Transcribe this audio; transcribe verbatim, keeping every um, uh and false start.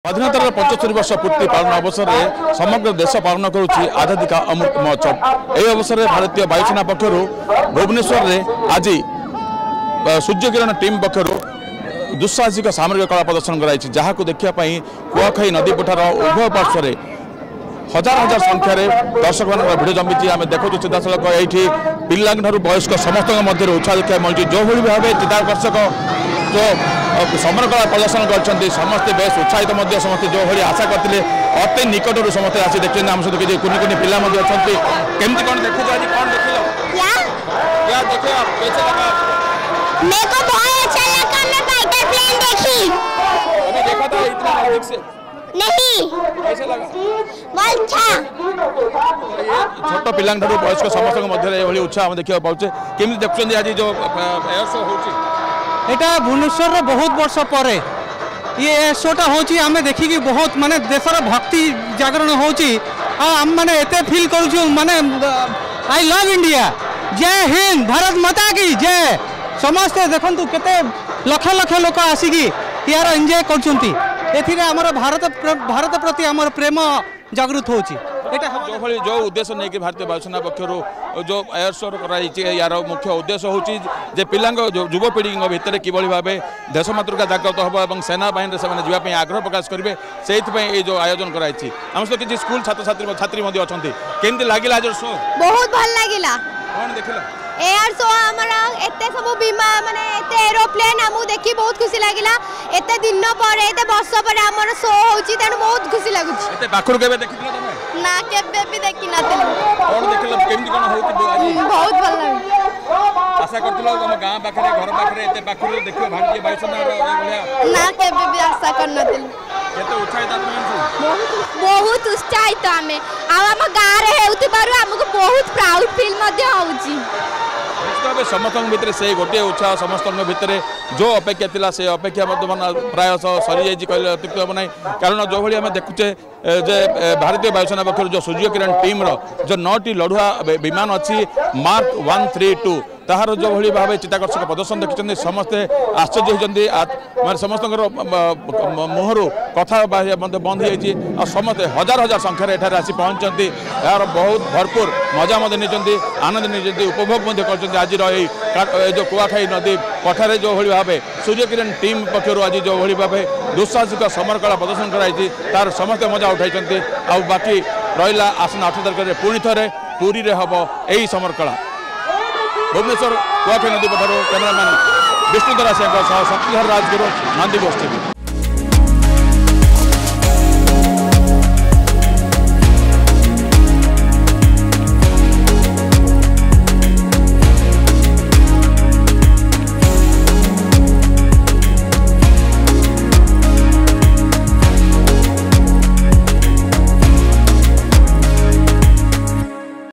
स्वाधीनतार पचहत्तर वर्ष पूर्ति पालन अवसर में समग्र देश पालन करुच्ची आजादी का अमृत महोत्सव। यह अवसर में भारतीय वायुसेना पक्षर भुवनेश्वर में आज सूर्य किरण टीम पक्षर दुस्साहसिक सामरिक कला प्रदर्शन कराई, जहाँ को देखापी कुआखाई नदी पठार उभय पार्श्व हजार हजार संख्यार दर्शक मान भिड़ जमी आम देखु सीधासख ये पिला वयस्क समस्त मध्य उत्साह देखा मिली। जो भाई भाव चिताकर्षक जो समर कला प्रदर्शन कर समस्ते बेस उत्साहित समस्त जो भाई आशा करते अति निकटर समस्त आसी देखते आम सहित किसी कुनि कुनि पिला केमती कौन देखो आज कौन देख देखे कैसे लगा? मेरे को बहुत अच्छा लगा, मैं फाइटर प्लेन देखी। अभी देखा था इतना नजदीक से? नहीं। कैसे लगा? बहुत अच्छा। छोट पिला वयस्क समस्त मध्य उत्साह आम देखा पाचे केमी देखुं आज जो एयर शो होटा भुवनेश्वर बहुत वर्ष पर ये एयर शोटा होची आमे देखिकी बहुत माने देशर भक्ति जागरण होची आम माने एते फील करूछु माने आई लव इंडिया। जय हिंद, भारत माता की जय। समस्ते देखंतु केते लक्ष लक्ष लोक आसिकी यार एंजॉय करछंती। एथिरे हमर भारत भारत प्रति हमर प्रेम जागृत होची। जो भाई जो उद्देश्य नहीं कि भारतीय वायुसेना पक्षर जो एयर शो कराई यार मुख्य उद्देश्य होची जे पिला युवपीढ़ी भितर किभली भाव देश मातृका जागृत हम और सेना बाहिनी से जावाई आग्रह प्रकाश करेंगे से जो आयोजन कराई। आम सहित किसी स्कूल छात्र छात्री छात्री अच्छा केमती लगे आज शो? बहुत भल लगिला। कौन देखिला? एयर शो हमरा एते सब बीमा माने एते एरोप्लेन हमू देखि बहुत खुशी लागिला। एते दिन पर एते वर्ष पर हमर शो होची तन बहुत खुशी लागुची। एते बाखुर केबे देखिथिला तमे? ना केबे भी देखि नाथिल। कौन देखिला केमती कोन होती आज? बहुत भल लागी। आशा करथिलो हम गां पाखरे घर पाखरे एते बाखुर देखियो भारतीय वायुसेना ए भलिया? ना केबे भी आशा कर नाथिल। केते उत्साहित आत्मा बहुत उत्साहित आमे आ हम गां रे हेउति बारु हमको बहुत प्राउड फील मध्ये होउची। समस्त भितर से गोटे उत्साह समस्त भितर जो अपेक्षा थिला से अपेक्षा प्राय सरी जाइए कहले अत्युक्त हम ना। कारण जो भाई आम देखुचे जे भारतीय वायुसेना पक्ष जो सूर्य किरण टीम रो जो नौटी लड़ुआ विमान अच्छी मार्क वन थ्री टू ताहार जो भाई भाव चिताकर्षक प्रदर्शन देखते समस्ते आश्चर्य होती मैं समस्त मुहर कथा बंद हो समस्ते हजार हजार संख्यार एठार आसी पहुंचती यार बहुत भरपूर मजा नहीं आनंद नहीं उपभोग कर आज जो कुआखाई नदी पठारे जो भाई भाव सूर्य किरण टीम पक्षर आज जो भाई भाव दुस्साहसिक समर कला प्रदर्शन कराई तार समस्ते मजा उठाई। आ बाकी रहा आसन आठ तारिख पुणी थे पुरी रे हम यही समर कला। भुवनेश्वर कुआखाई नदी पठार कैमेरामैन विष्णुधर सिंह शक्तिधर राजगुरु नंदी गोष्ठी।